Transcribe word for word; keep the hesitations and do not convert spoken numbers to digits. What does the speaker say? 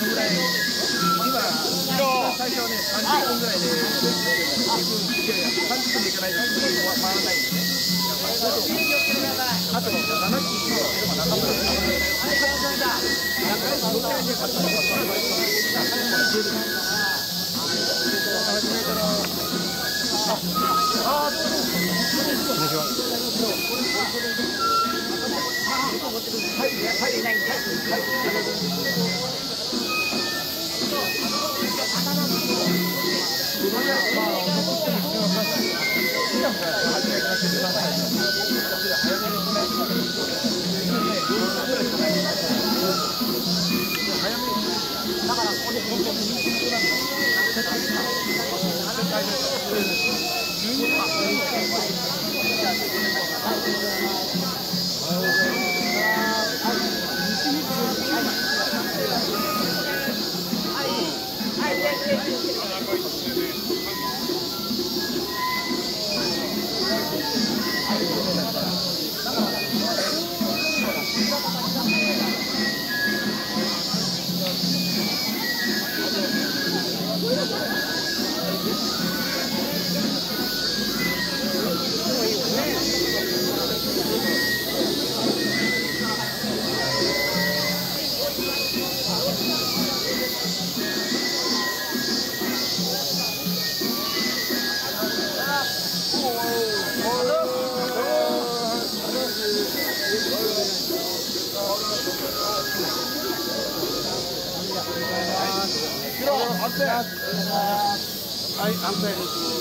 のぐらい、今、最初はね、さんじゅっぷんぐらいで、いやいや、さんじゅっぷんでいかないと回らないんでね。あと、ななきいれば中村さんが、中井さんの会で勝ったのが、初めから、ああ、どうも。こんにちは。はい、はい、はい、はい。だからここで本当にはい、安定です。